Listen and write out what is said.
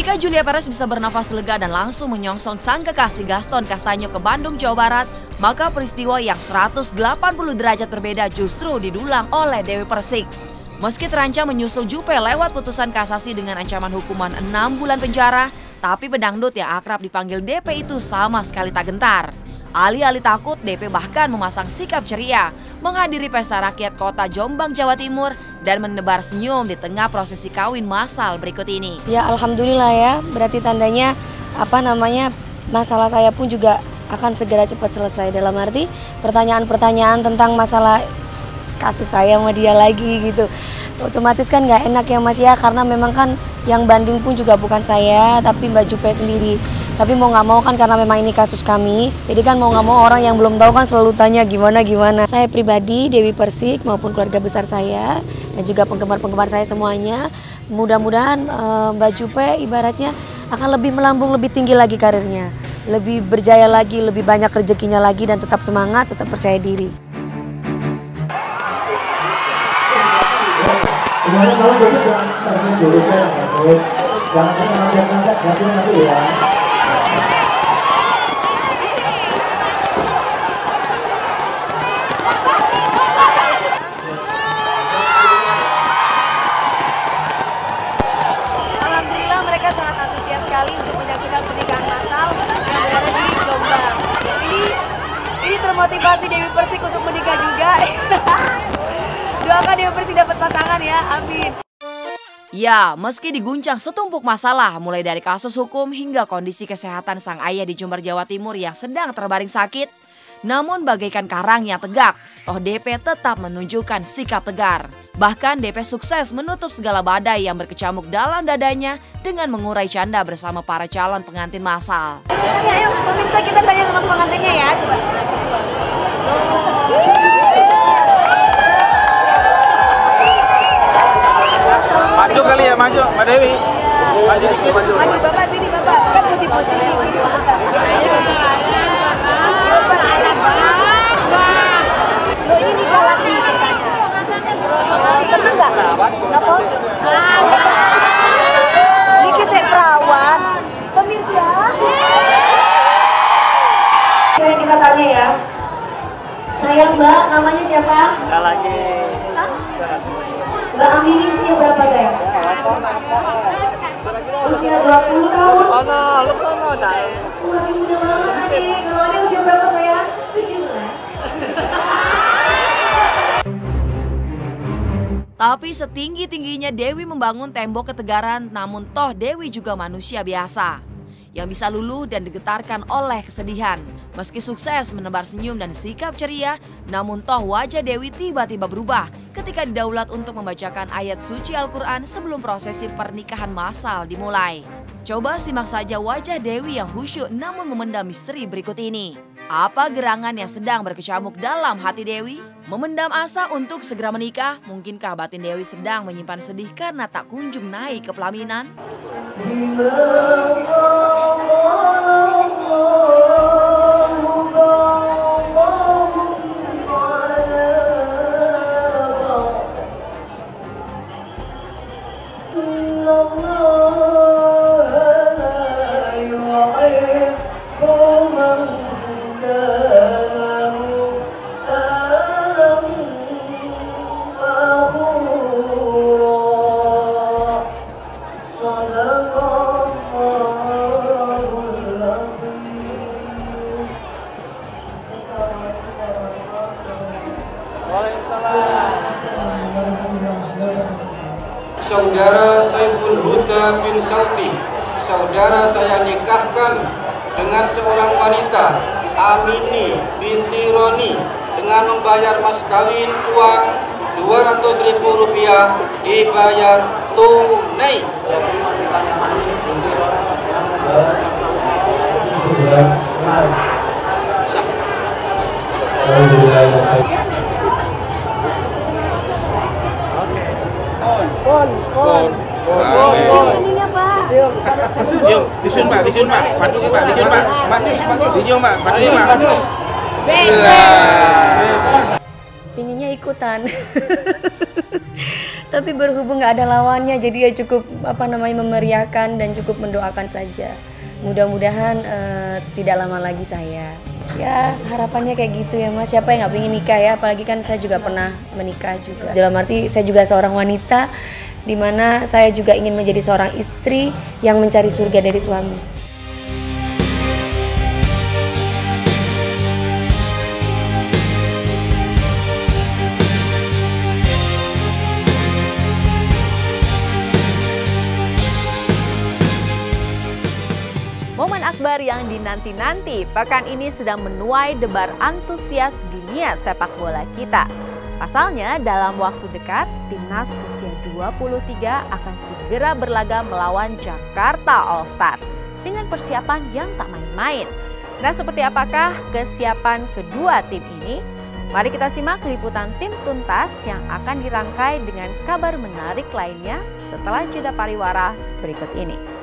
Jika Julia Perez bisa bernafas lega dan langsung menyongsong sang kekasih Gaston Castaño ke Bandung, Jawa Barat, maka peristiwa yang 180 derajat berbeda justru didulang oleh Dewi Persik. Meski terancam menyusul Jupe lewat putusan kasasi dengan ancaman hukuman 6 bulan penjara, tapi pedangdut yang akrab dipanggil DP itu sama sekali tak gentar. Alih-alih takut, DP bahkan memasang sikap ceria, menghadiri pesta rakyat kota Jombang, Jawa Timur, dan menebar senyum di tengah prosesi kawin massal berikut ini. Ya alhamdulillah ya, berarti tandanya masalah saya pun juga akan segera cepat selesai. Dalam arti pertanyaan-pertanyaan tentang masalah kasih saya sama dia lagi gitu. Otomatis kan nggak enak ya Mas ya, karena memang kan yang banding pun juga bukan saya, tapi Mbak Jupe sendiri. Tapi mau nggak mau kan karena memang ini kasus kami, jadi kan mau nggak mau orang yang belum tahu kan selalu tanya gimana. Saya pribadi, Dewi Persik maupun keluarga besar saya dan juga penggemar-penggemar saya semuanya, mudah-mudahan Mbak Jupe ibaratnya akan lebih melambung, lebih tinggi lagi karirnya, lebih berjaya lagi, lebih banyak rezekinya lagi, dan tetap semangat, tetap percaya diri. Semuanya kalau dulu jangan dulu jangan ngangkat satu nanti ya. Alhamdulillah mereka sangat antusias sekali untuk menyaksikan pernikahan massal yang berada di Jombang. Ini termotivasi Dewi Persik untuk menikah juga. Doakan Dewi Persik dapat pasangan ya, amin. Ya, meski diguncang setumpuk masalah, mulai dari kasus hukum hingga kondisi kesehatan sang ayah di Jember, Jawa Timur yang sedang terbaring sakit, namun bagaikan karang yang tegak, toh DP tetap menunjukkan sikap tegar. Bahkan DP sukses menutup segala badai yang berkecamuk dalam dadanya dengan mengurai canda bersama para calon pengantin massal. Ayo pemirsa, kita tanya sama pengantinnya ya, coba. Maju kali ya, maju Mbak Dewi. Maju dikit, maju. Maju Bapak sini, Bapak. Kan putih-putih di sini, Bapak. Lo ini nikah lagi. Seneng nggak? Kenapa? Niki saya perawan. Pemirsa. Saya kita tanya ya. Sayang Mbak, namanya siapa? Nggak lagi. Mbak Amini usia berapa sayang? Usia 20 tahun. Sono, lu sono dah. Masih muda banget adik. Kalau adik usia berapa sayang? 17. Tapi setinggi-tingginya Dewi membangun tembok ketegaran, namun toh Dewi juga manusia biasa yang bisa luluh dan digetarkan oleh kesedihan. Meski sukses menebar senyum dan sikap ceria, namun toh wajah Dewi tiba-tiba berubah ketika didaulat untuk membacakan ayat suci Al-Quran sebelum prosesi pernikahan massal dimulai. Coba simak saja wajah Dewi yang khusyuk namun memendam misteri berikut ini. Apa gerangan yang sedang berkecamuk dalam hati Dewi? Memendam asa untuk segera menikah? Mungkinkah batin Dewi sedang menyimpan sedih karena tak kunjung naik ke pelaminan? Saudara Saiful Huda bin Sauti, saudara saya nikahkan dengan seorang wanita, Amini binti Roni, dengan membayar mas kawin uang Rp200.000 dibayar tunai. Cium ininya Pak. Cium, disun Pak, Padungnya Pak, disun Pak. Disun Pak, padungnya Pak. Pinginnya ikutan. Tapi berhubung nggak ada lawannya, jadi ya cukup memeriahkan dan cukup mendoakan saja. Mudah-mudahan tidak lama lagi saya. Ya harapannya kayak gitu ya Mas. Siapa yang nggak pengen nikah ya? Apalagi kan saya juga pernah menikah juga. Dalam arti saya juga seorang wanita, di mana saya juga ingin menjadi seorang istri yang mencari surga dari suami. Momen akbar yang dinanti-nanti pekan ini sedang menuai debar antusias dunia sepak bola kita. Pasalnya dalam waktu dekat, timnas usia 23 akan segera berlaga melawan Jakarta All Stars dengan persiapan yang tak main-main. Nah, seperti apakah kesiapan kedua tim ini? Mari kita simak liputan tim tuntas yang akan dirangkai dengan kabar menarik lainnya setelah jeda pariwara berikut ini.